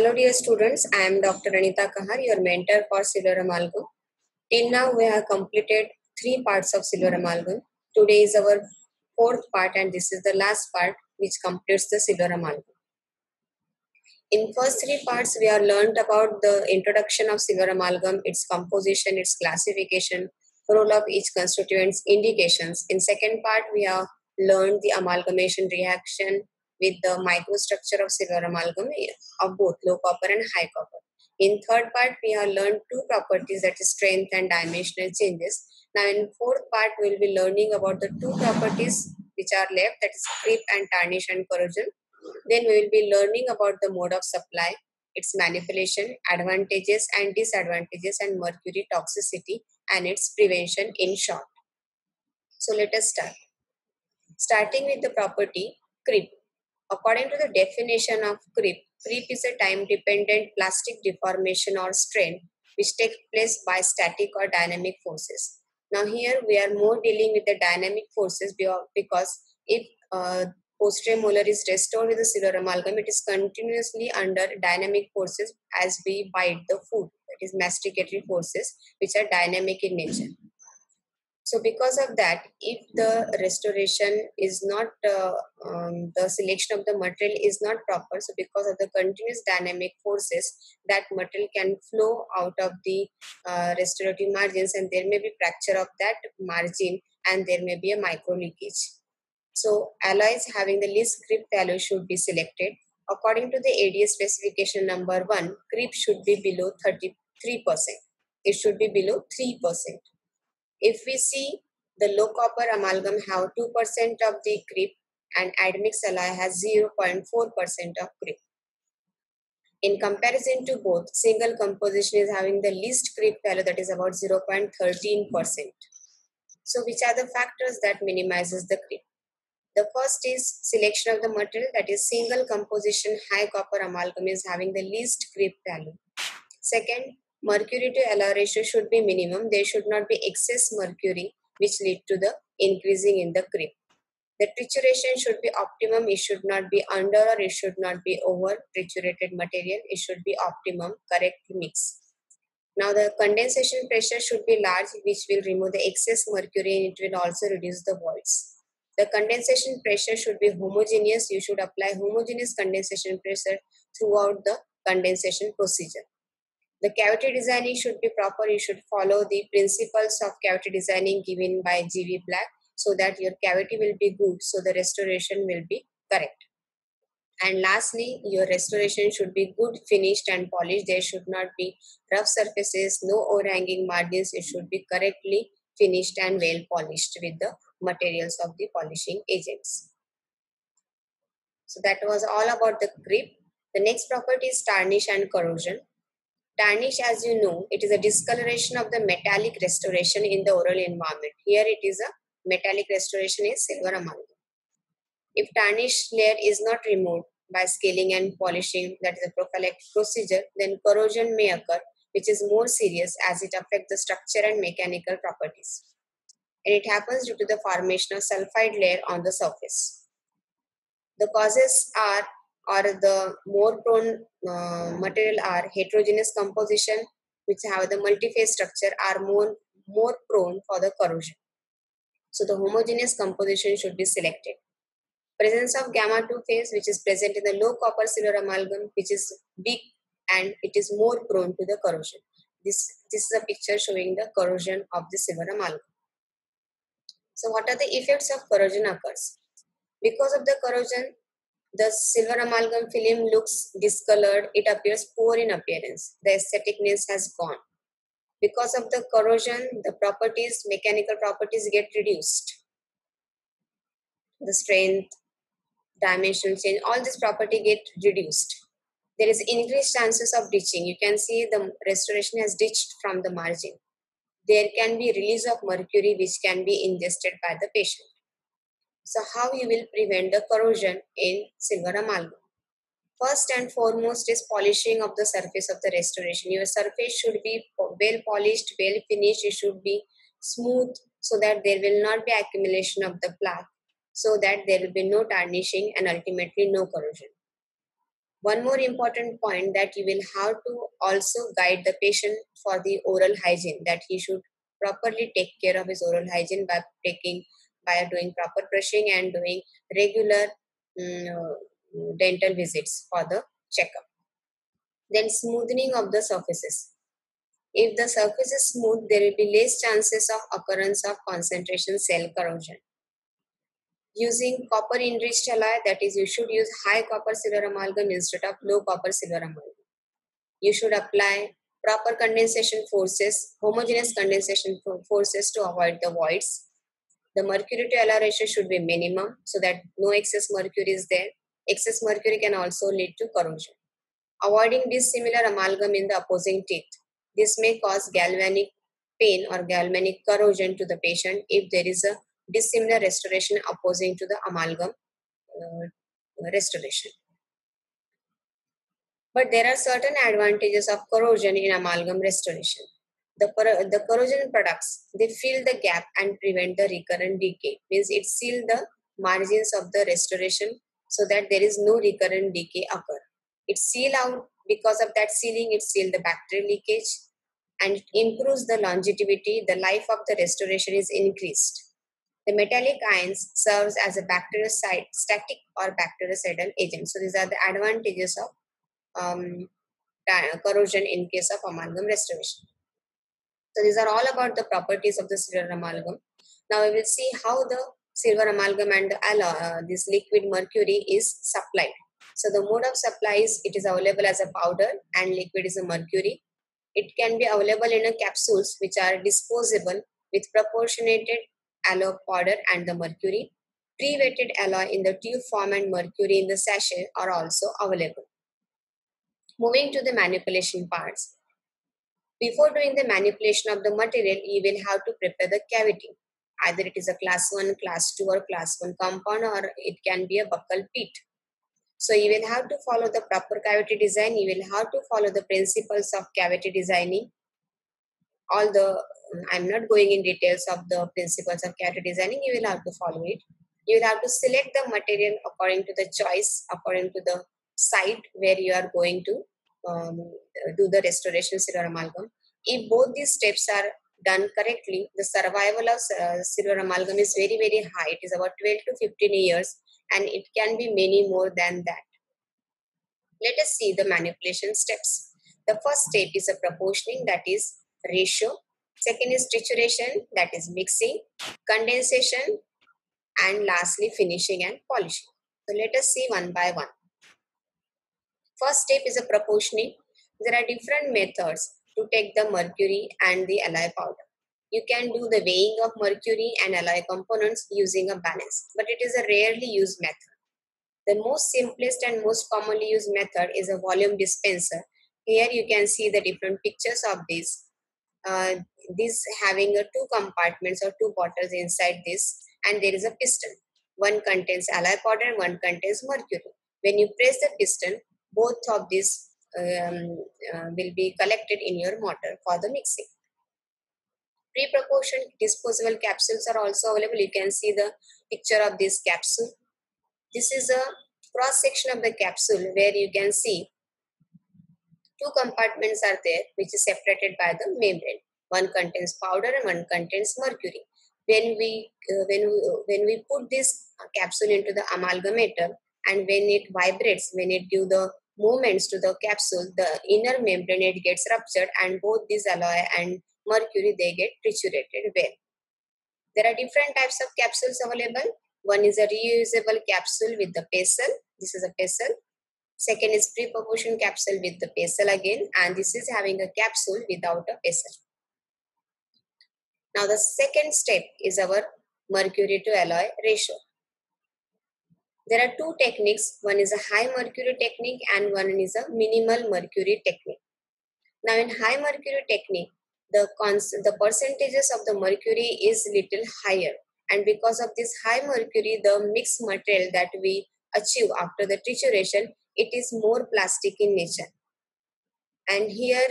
Hello dear students, I am Dr. Anita Kahar, your mentor for silver amalgam. Till now we have completed 3 parts of silver amalgam. Today is our 4th part and this is the last part which completes the silver amalgam. In first 3 parts we have learned about the introduction of silver amalgam, its composition, its classification, role of each constituents, indications. In second part we have learned the amalgamation reaction with the microstructure of silver amalgam of both low copper and high copper. In third part, we have learned 2 properties, that is strength and dimensional changes. Now in fourth part, we will be learning about the 2 properties which are left, that is creep and tarnish and corrosion. Then we will be learning about the mode of supply, its manipulation, advantages and disadvantages, and mercury toxicity and its prevention in short. So let us start. Starting with the property creep. According to the definition of creep is a time-dependent plastic deformation or strain which takes place by static or dynamic forces. Now here we are more dealing with the dynamic forces because if posterior molar is restored with the silver amalgam, it is continuously under dynamic forces as we bite the food, that is masticatory forces, which are dynamic in nature. So because of that, if the restoration is not, the selection of the material is not proper, so because of the continuous dynamic forces, that material can flow out of the restorative margins and there may be fracture of that margin and there may be a micro leakage. So alloys having the least creep value should be selected. According to the ADS specification number 1, creep should be below 33%. It should be below 3%. If we see the low copper amalgam have 2% of the creep and admix alloy has 0.4% of creep. In comparison to both, single composition is having the least creep value, that is about 0.13%. So which are the factors that minimizes the creep? The first is selection of the material, that is single composition high copper amalgam is having the least creep value. Second, mercury to alloy ratio should be minimum. There should not be excess mercury which lead to the increasing in the creep. The trituration should be optimum. It should not be under or it should not be over triturated material. It should be optimum, correct mix. Now the condensation pressure should be large, which will remove the excess mercury and it will also reduce the voids. The condensation pressure should be homogeneous. You should apply homogeneous condensation pressure throughout the condensation procedure. The cavity designing should be proper. You should follow the principles of cavity designing given by G.V. Black so that your cavity will be good, so the restoration will be correct. And lastly, your restoration should be good, finished and polished. There should not be rough surfaces, no overhanging margins. It should be correctly finished and well polished with the materials of the polishing agents. So that was all about the creep. The next property is tarnish and corrosion. Tarnish, as you know, it is a discoloration of the metallic restoration in the oral environment. Here it is a metallic restoration in silver amalgam. If tarnish layer is not removed by scaling and polishing, that is a prophylactic procedure, then corrosion may occur, which is more serious as it affects the structure and mechanical properties. And it happens due to the formation of sulfide layer on the surface. The causes are, or the more prone material are heterogeneous composition, which have the multi-phase structure, are more prone for the corrosion. So the homogeneous composition should be selected. Presence of gamma 2 phase, which is present in the low copper silver amalgam, which is big and it is more prone to the corrosion. This is a picture showing the corrosion of the silver amalgam. So what are the effects of corrosion occurs? Because of the corrosion, the silver amalgam film looks discolored. It appears poor in appearance. The aestheticness has gone. Because of the corrosion, the properties, mechanical properties get reduced. The strength, dimensional change, all this property get reduced. There is increased chances of ditching. You can see the restoration has ditched from the margin. There can be release of mercury which can be ingested by the patient. So how you will prevent the corrosion in silver amalgam? First and foremost is polishing of the surface of the restoration. Your surface should be well polished, well finished. It should be smooth so that there will not be accumulation of the plaque, so that there will be no tarnishing and ultimately no corrosion. One more important point that you will have to also guide the patient for the oral hygiene, that he should properly take care of his oral hygiene by doing proper brushing and doing regular dental visits for the checkup. Then smoothing of the surfaces. If the surface is smooth, there will be less chances of occurrence of concentration cell corrosion. Using copper enriched alloy, that is, you should use high copper silver amalgam instead of low copper silver amalgam. You should apply proper condensation forces, homogeneous condensation forces to avoid the voids. The mercury to alloy ratio should be minimum so that no excess mercury is there. Excess mercury can also lead to corrosion. Avoiding dissimilar amalgam in the opposing teeth. This may cause galvanic pain or galvanic corrosion to the patient if there is a dissimilar restoration opposing to the amalgam restoration. But there are certain advantages of corrosion in amalgam restoration. The corrosion products, they fill the gap and prevent the recurrent decay. Means it seals the margins of the restoration so that there is no recurrent decay occur. It seal out, because of that sealing, it seal the bacterial leakage and it improves the longevity. The life of the restoration is increased. The metallic ions serves as a bactericide, static or bactericidal agent. So these are the advantages of corrosion in case of amalgam restoration. So these are all about the properties of the silver amalgam. Now we will see how the silver amalgam and the alloy, this liquid mercury is supplied. So the mode of supply is, it is available as a powder and liquid is a mercury. It can be available in a capsules which are disposable with proportionated alloy powder and the mercury. Pre-wetted alloy in the tube form and mercury in the sachet are also available. Moving to the manipulation parts. Before doing the manipulation of the material, you will have to prepare the cavity. Either it is a class 1, class 2 or class 1 compound, or it can be a buccal pit. So you will have to follow the proper cavity design. You will have to follow the principles of cavity designing. I'm not going in details of the principles of cavity designing. You will have to follow it. You will have to select the material according to the choice, according to the site where you are going to do the restoration silver amalgam. If both these steps are done correctly, the survival of silver amalgam is very, very high. It is about 12 to 15 years and it can be many more than that. Let us see the manipulation steps. The first step is a proportioning, that is ratio. Second is trituration, that is mixing, condensation, and lastly finishing and polishing. So let us see one by one. First step is a proportioning. There are different methods to take the mercury and the alloy powder. You can do the weighing of mercury and alloy components using a balance, but it is a rarely used method. The most simplest and most commonly used method is a volume dispenser. Here you can see the different pictures of this. This having two compartments or two bottles inside this, and there is a piston. One contains alloy powder and one contains mercury. When you press the piston, both of these will be collected in your mortar for the mixing. Pre-proportioned disposable capsules are also available. You can see the picture of this capsule. This is a cross section of the capsule where you can see two compartments are there which is separated by the membrane. One contains powder and one contains mercury. When we put this capsule into the amalgamator and when it vibrates, when it gives the movements to the capsule, the inner membrane it gets ruptured and both this alloy and mercury they get triturated well. There are different types of capsules available. One is a reusable capsule with the pestle. This is a pestle. Second is pre-proportioned capsule with the pestle again, and this is having a capsule without a pestle. Now the second step is our mercury to alloy ratio. There are two techniques. One is a high mercury technique and one is a minimal mercury technique. Now in high mercury technique, the percentages of the mercury is little higher, and because of this high mercury, the mixed material that we achieve after the trituration, it is more plastic in nature. And here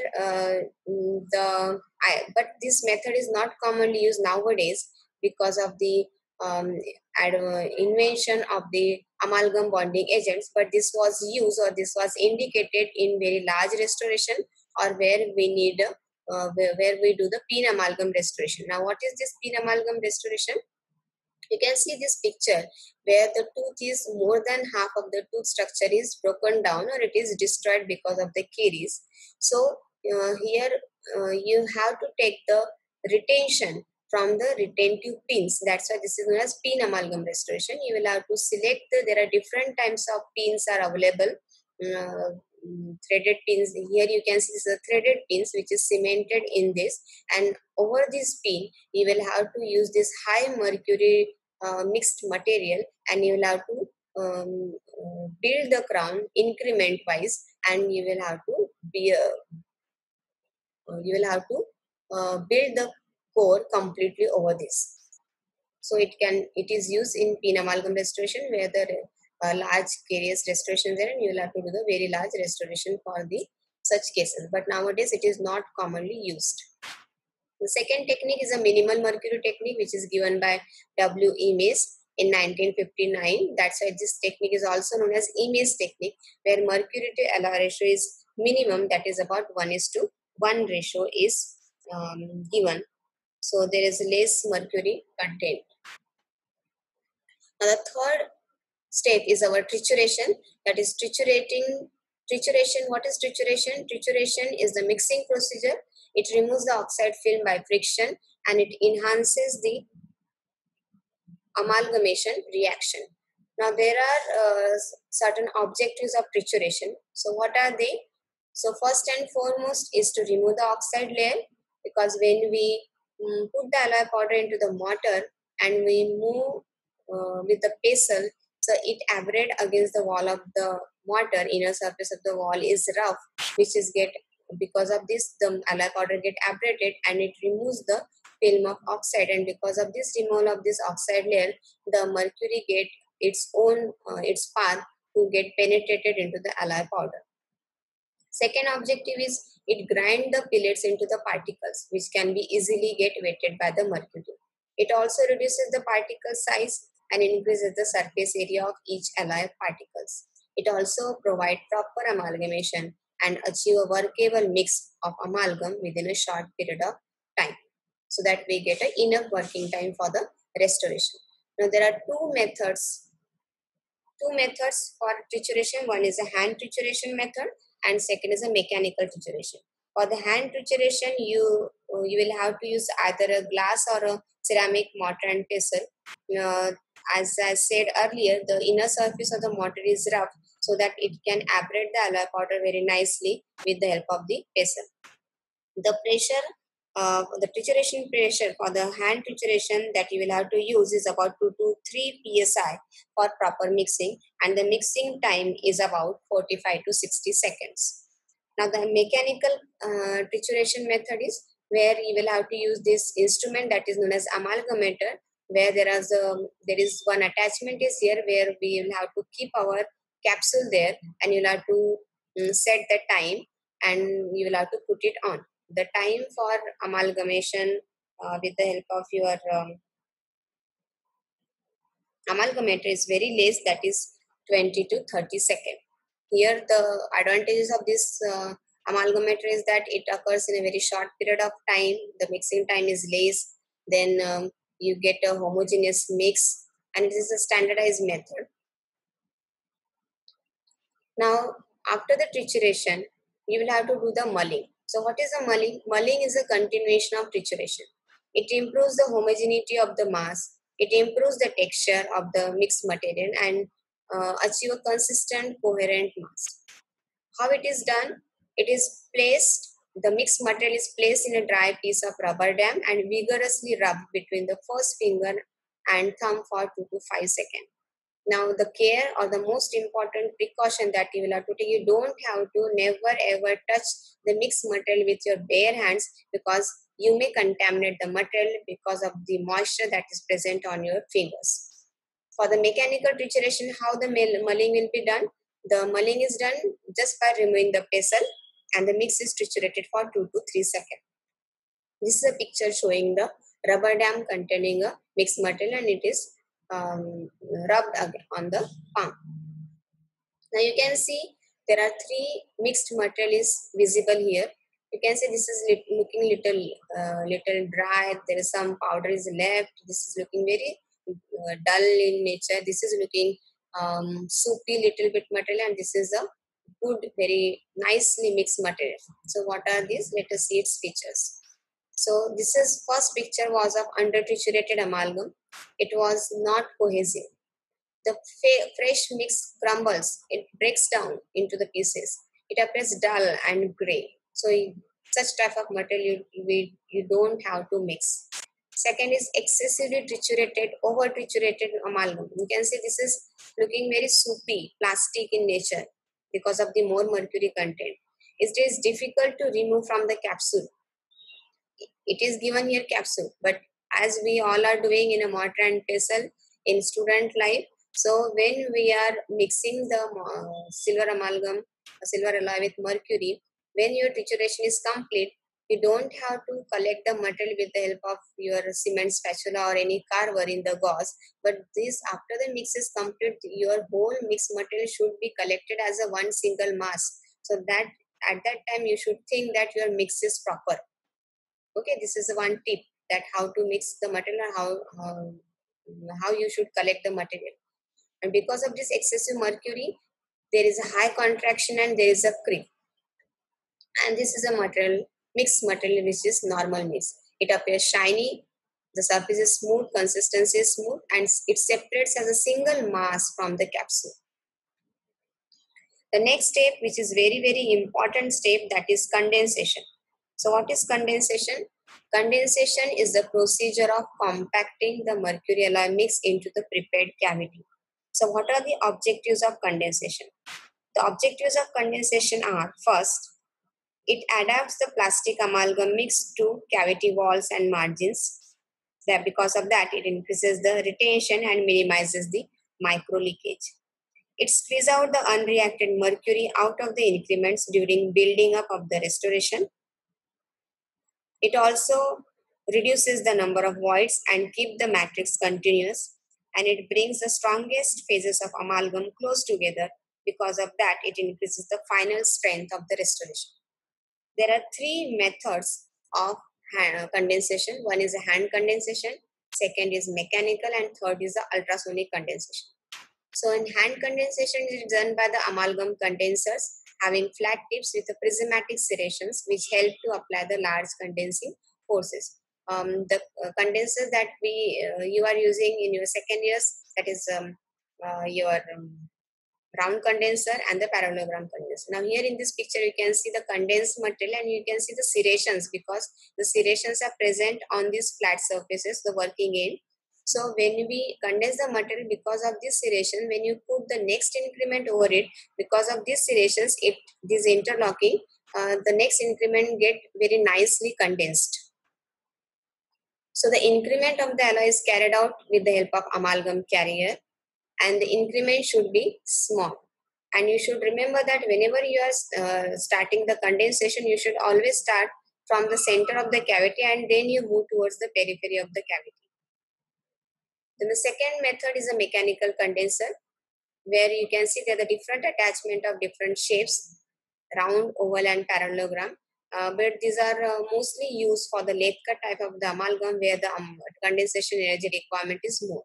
but this method is not commonly used nowadays because of the invention of the amalgam bonding agents, but this was used or this was indicated in very large restoration or where we need where we do the pin amalgam restoration. Now, what is this pin amalgam restoration? You can see this picture where the tooth is more than half of the tooth structure is broken down or it is destroyed because of the caries. So here you have to take the retention from the retentive pins. That's why this is known as pin amalgam restoration. You will have to select there are different types of pins are available. Threaded pins, here you can see this is a threaded pins which is cemented in this, and over this pin you will have to use this high mercury mixed material, and you will have to build the crown increment wise, and you will have to be build the core completely over this. So it is used in pin amalgam restoration where the large caries restoration there, and you will have to do the very large restoration for the such cases. But nowadays it is not commonly used. The second technique is a minimal mercury technique, which is given by W. E. Mace in 1959. That's why this technique is also known as E. Mace technique, where mercury to alloy ratio is minimum, that is about 1:1 ratio is given. So there is less mercury content. Now the third step is our trituration, that is trituration. What is trituration? Trituration is the mixing procedure. It removes the oxide film by friction and it enhances the amalgamation reaction. Now there are certain objectives of trituration. So what are they? So first and foremost is to remove the oxide layer, because when we put the alloy powder into the mortar and we move with the pestle, so it abrade against the wall of the mortar. Inner surface of the wall is rough, which is because of this the alloy powder get abraded and it removes the film of oxide, and because of this removal of this oxide layer, the mercury get its own its path to get penetrated into the alloy powder. Second objective is it grind the pellets into the particles, which can be easily get wetted by the mercury. It also reduces the particle size and increases the surface area of each alloy particles. It also provides proper amalgamation and achieve a workable mix of amalgam within a short period of time, so that we get enough working time for the restoration. Now there are two methods for trituration. One is a hand trituration method and second is a mechanical trituration. For the hand trituration, you will have to use either a glass or a ceramic mortar and pestle. As I said earlier, the inner surface of the mortar is rough, so that it can abrade the alloy powder very nicely with the help of the pestle. The pressure, the trituration pressure for the hand trituration that you will have to use is about 2 to 3 psi for proper mixing, and the mixing time is about 45 to 60 seconds. Now the mechanical trituration method is where you will have to use this instrument that is known as amalgamator, where there is one attachment is here where we will have to keep our capsule there, and you'll have to set the time and you will have to put it on. The time for amalgamation with the help of your amalgamator is very less, that is 20 to 30 seconds. Here the advantages of this amalgamator is that it occurs in a very short period of time, the mixing time is less, then you get a homogeneous mix, and it is a standardized method. Now after the trituration, you will have to do the mulling. So what is a mulling? Mulling is a continuation of trituration. It improves the homogeneity of the mass, it improves the texture of the mixed material and achieve a consistent coherent mass. How it is done? It is placed, the mixed material is placed in a dry piece of rubber dam and vigorously rubbed between the first finger and thumb for 2 to 5 seconds. Now the care or the most important precaution that you will have to take, you don't have to never ever touch the mixed material with your bare hands, because you may contaminate the material because of the moisture that is present on your fingers. For the mechanical trituration, how the mulling will be done? The mulling is done just by removing the pestle and the mix is triturated for 2 to 3 seconds. This is a picture showing the rubber dam containing a mixed material and it is rubbed on the palm. Now you can see there are three mixed material is visible here. You can see this is looking little dry. There is some powder is left. This is looking very dull in nature. This is looking soupy little bit material, and this is a good, very nicely mixed material. So what are these? Let us see its features. So this is first picture was of under-triturated amalgam. It was not cohesive. The fresh mix crumbles, it breaks down into the pieces. It appears dull and gray. So such type of material you don't have to mix. Second is excessively triturated, over triturated amalgam. You can see this is looking very soupy, plastic in nature because of the more mercury content. It is difficult to remove from the capsule. It is given here capsule, but as we all are doing in a mortar and pestle in student life, so when we are mixing the silver amalgam, silver alloy with mercury, when your trituration is complete, you don't have to collect the material with the help of your cement spatula or any carver in the gauze, but this after the mix is complete, your whole mixed material should be collected as a one single mass. So that at that time you should think that your mix is proper. Okay, this is one tip that how to mix the material and how you should collect the material. And because of this excessive mercury, there is a high contraction and there is a creep. And this is a material, mixed material, which is normal mix. It appears shiny, the surface is smooth, consistency is smooth, and it separates as a single mass from the capsule. The next step, which is very important step, that is condensation. So what is condensation? Condensation is the procedure of compacting the mercury alloy mix into the prepared cavity. So what are the objectives of condensation? The objectives of condensation are, first, it adapts the plastic amalgam mix to cavity walls and margins. That because of that, it increases the retention and minimizes the micro leakage. It squeezes out the unreacted mercury out of the increments during building up of the restoration. It also reduces the number of voids and keep the matrix continuous, and it brings the strongest phases of amalgam close together. Because of that, it increases the final strength of the restoration. There are three methods of condensation. One is a hand condensation, second is mechanical, and third is the ultrasonic condensation. So in hand condensation, it is done by the amalgam condensers having flat tips with the prismatic serrations which help to apply the large condensing forces. The condensers that you are using in your second years, that is your round condenser and the parallelogram condenser. Now here in this picture you can see the condensed material and you can see the serrations because the serrations are present on these flat surfaces, the working end. So when we condense the material, because of this serration, when you put the next increment over it, because of these serrations, if this interlocking, the next increment get very nicely condensed. So the increment of the alloy is carried out with the help of amalgam carrier, and the increment should be small. And you should remember that whenever you are starting the condensation, you should always start from the center of the cavity and then you move towards the periphery of the cavity. Then the second method is a mechanical condenser, where you can see there are the different attachment of different shapes, round, oval and parallelogram. But these are mostly used for the lathe cut type of the amalgam where the condensation energy requirement is more.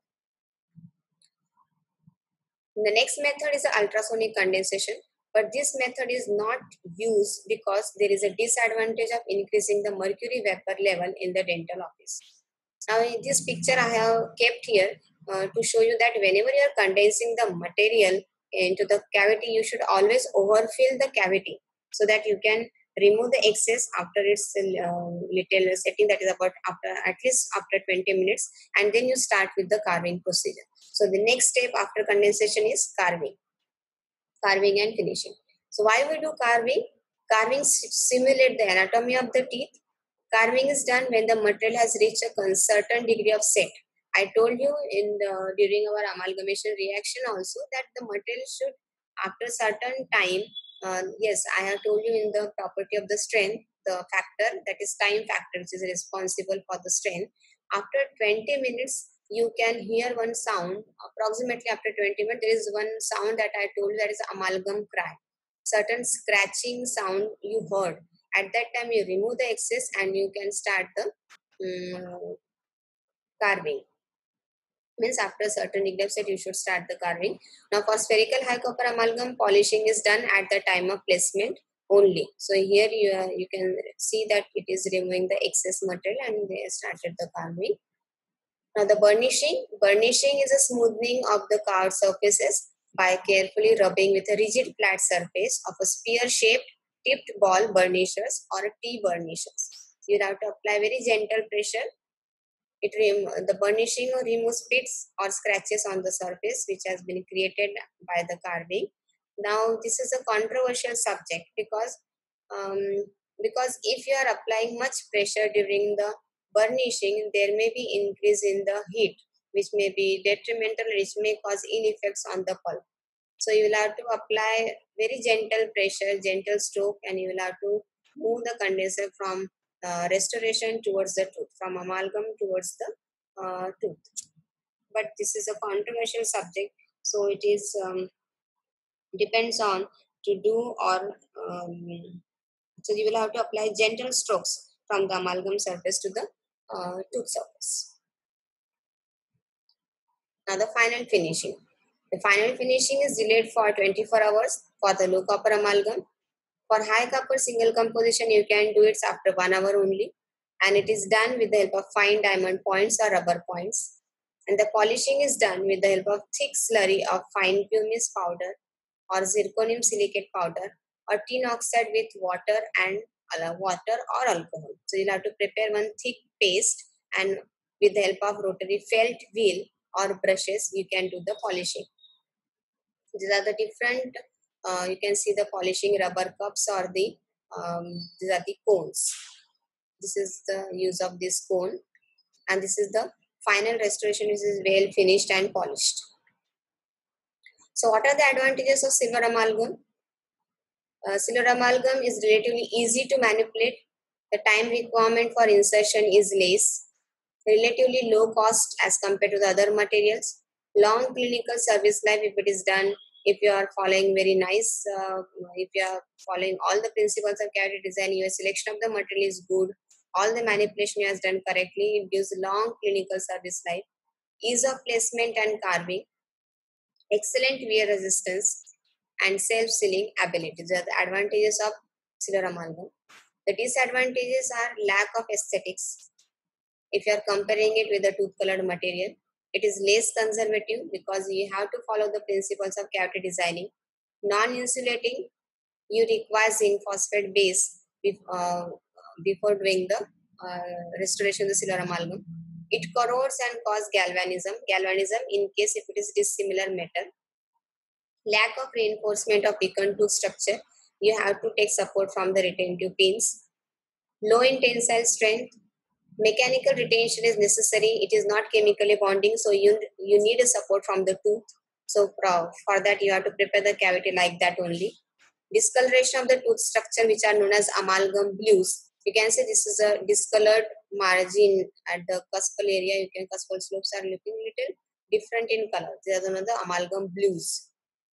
The next method is the ultrasonic condensation, but this method is not used because there is a disadvantage of increasing the mercury vapor level in the dental office. Now in this picture I have kept here to show you that whenever you are condensing the material into the cavity, you should always overfill the cavity so that you can remove the excess after its little setting, that is about after at least after 20 minutes, and then you start with the carving procedure. So the next step after condensation is carving and finishing. So why we do carving? Carving simulate the anatomy of the teeth. Carving is done when the material has reached a certain degree of set. I told you during our amalgamation reaction also that the material should, after certain time, yes, I have told you in the property of the strength, the factor, that is time factor, which is responsible for the strength. After 20 minutes, you can hear one sound approximately after 20 minutes. There is one sound that I told you, that is amalgam crack. Certain scratching sound you heard. At that time, you remove the excess and you can start the carving. Means after certain degree of set, you should start the carving. Now for spherical high copper amalgam, polishing is done at the time of placement only. So here you can see that it is removing the excess material and they started the carving. Now the burnishing is a smoothing of the carved surfaces by carefully rubbing with a rigid flat surface of a spear-shaped tipped ball burnishers or a T-burnishers. You have to apply very gentle pressure. The burnishing removes pits or scratches on the surface which has been created by the carving. Now this is a controversial subject um, because if you are applying much pressure during the burnishing, there may be increase in the heat, which may be detrimental, which may cause ill effects on the pulp. So you will have to apply very gentle pressure, gentle stroke, and you will have to move the condenser from restoration towards the tooth, from amalgam towards the tooth. But this is a controversial subject, so it is depends on to do or so you will have to apply gentle strokes from the amalgam surface to the tooth surface. Now the final finishing. The final finishing is delayed for 24 hours for the low copper amalgam. For high copper single composition, you can do it after 1 hour only, and it is done with the help of fine diamond points or rubber points. And the polishing is done with the help of thick slurry of fine pumice powder or zirconium silicate powder or tin oxide with water and water or alcohol. So you'll have to prepare one thick paste, and with the help of rotary felt wheel or brushes, you can do the polishing. These are the different, you can see the polishing rubber cups or these are the cones. This is the use of this cone, and this is the final restoration, which is well finished and polished. So what are the advantages of silver amalgam? Silver amalgam is relatively easy to manipulate. The time requirement for insertion is less, relatively low cost as compared to the other materials, long clinical service life if it is done, if you are following very nice, if you are following all the principles of cavity design, your selection of the material is good, all the manipulation you has done correctly, it gives long clinical service life, ease of placement and carving, excellent wear resistance, and self-sealing abilities. These are the advantages of silver amalgam. The disadvantages are lack of aesthetics. If you are comparing it with the tooth-colored material, it is less conservative because you have to follow the principles of cavity designing. Non-insulating, you require zinc phosphate base before doing the restoration of the silver amalgam. It corrodes and causes galvanism in case if it is dissimilar metal. Lack of reinforcement of weakened tooth structure, you have to take support from the retentive pins. Low in tensile strength, mechanical retention is necessary. It is not chemically bonding, so you need a support from the tooth. So for that you have to prepare the cavity like that only. Discoloration of the tooth structure, which are known as amalgam blues. You can say this is a discolored margin at the cuspal area. You can cuspal slopes are looking little different in color. These are the amalgam blues.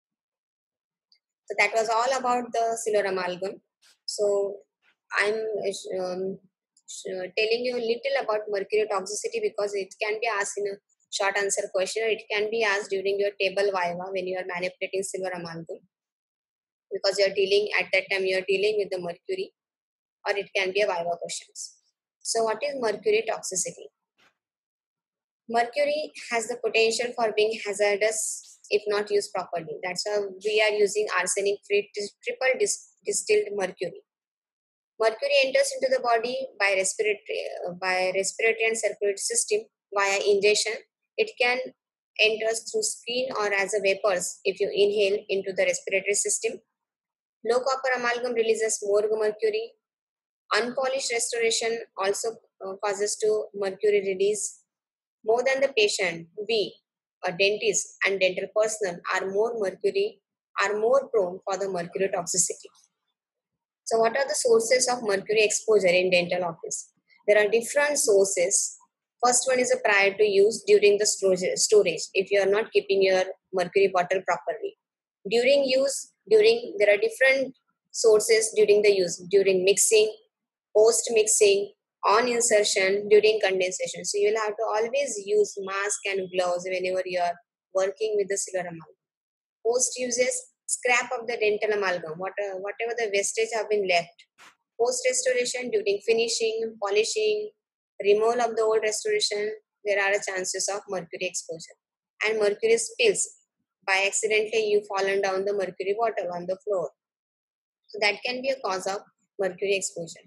So that was all about the silver amalgam. So I'm telling you a little about mercury toxicity because it can be asked in a short answer question, or it can be asked during your table viva when you are manipulating silver amalgam, because you are dealing at that time you are dealing with the mercury, or it can be a viva questions. So what is mercury toxicity? Mercury has the potential for being hazardous if not used properly. That's why we are using arsenic-free triple distilled mercury. Mercury enters into the body by respiratory and circulatory system via ingestion. It can enter through skin or as a vapors if you inhale into the respiratory system. Low copper amalgam releases more mercury. Unpolished restoration also causes to mercury release. More than the patient, we, a dentist and dental personnel are more prone for the mercury toxicity. So what are the sources of mercury exposure in dental office? There are different sources. First one is a prior to use, during the storage, if you are not keeping your mercury bottle properly. During use, there are different sources during the use, during mixing, post mixing, on insertion, during condensation. So you will have to always use mask and gloves whenever you are working with the silver amalgam. Post uses, scrap of the dental amalgam, whatever the wastage have been left. Post restoration, during finishing, polishing, removal of the old restoration, there are chances of mercury exposure. And mercury spills, by accidentally you fallen down the mercury bottle on the floor. So that can be a cause of mercury exposure.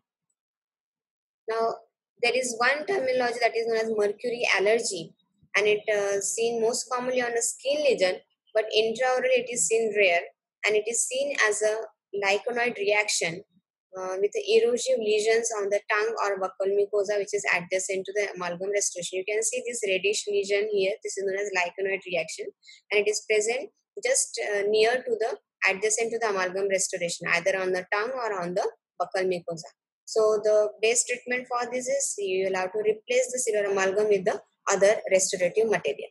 Now, there is one terminology that is known as mercury allergy, and it is seen most commonly on a skin lesion, but intraoral it is seen rare, and it is seen as a lichenoid reaction with the erosive lesions on the tongue or buccal mucosa, which is adjacent to the amalgam restoration. You can see this reddish lesion here. This is known as lichenoid reaction, and it is present just near to the adjacent to the amalgam restoration, either on the tongue or on the buccal mucosa. So the best treatment for this is you will have to replace the silver amalgam with the other restorative material.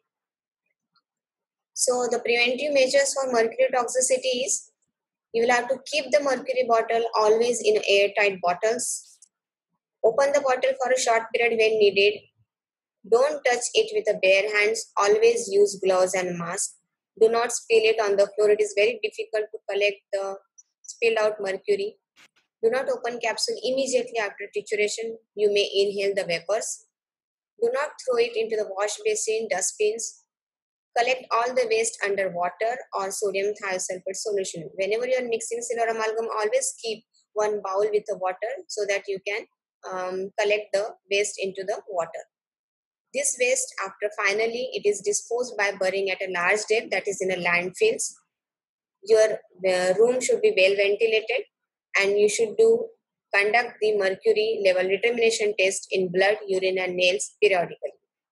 So the preventive measures for mercury toxicity is you will have to keep the mercury bottle always in airtight bottles. Open the bottle for a short period when needed. Don't touch it with the bare hands. Always use gloves and mask. Do not spill it on the floor. It is very difficult to collect the spilled out mercury. Do not open capsule immediately after trituration. You may inhale the vapors. Do not throw it into the wash basin, dustbins. Collect all the waste under water or sodium thiosulfate solution. Whenever you are mixing silver amalgam, always keep one bowl with the water so that you can collect the waste into the water. This waste, after finally, it is disposed by burying at a large depth, that is in a landfills. Your room should be well ventilated, and you should conduct the mercury level determination test in blood, urine, and nails periodically.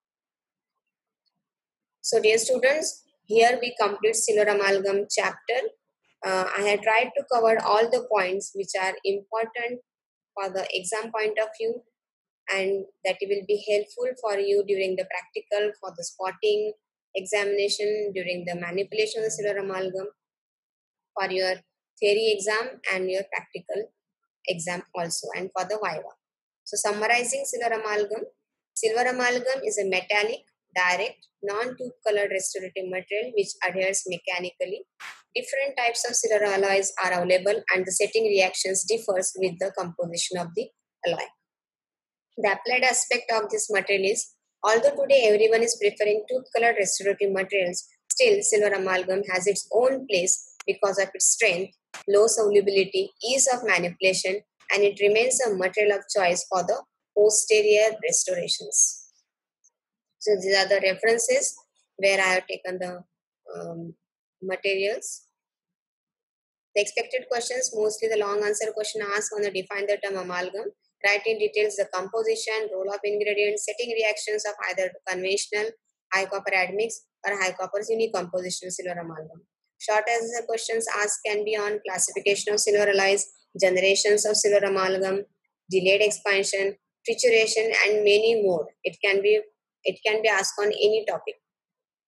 So, dear students, here we complete silver amalgam chapter. I have tried to cover all the points which are important for the exam point of view, and that will be helpful for you during the practical, for the spotting examination, during the manipulation of the silver amalgam, for your theory exam and your practical exam also, and for the viva. So summarizing silver amalgam is a metallic, direct, non-tooth colored restorative material which adheres mechanically. Different types of silver alloys are available, and the setting reactions differs with the composition of the alloy. The applied aspect of this material is, although today everyone is preferring tooth colored restorative materials, still silver amalgam has its own place because of its strength, low solubility, ease of manipulation, and it remains a material of choice for the posterior restorations. So these are the references where I have taken the materials. The expected questions, mostly the long answer question asked on the define the term amalgam. Write in details the composition, role of ingredients, setting reactions of either conventional high copper admix or high copper unique composition silver amalgam. Short answer questions asked can be on classification of silver alloys, generations of silver amalgam, delayed expansion, trituration, and many more. It can be asked on any topic.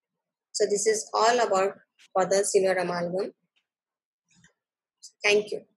So this is all about for the silver amalgam. Thank you.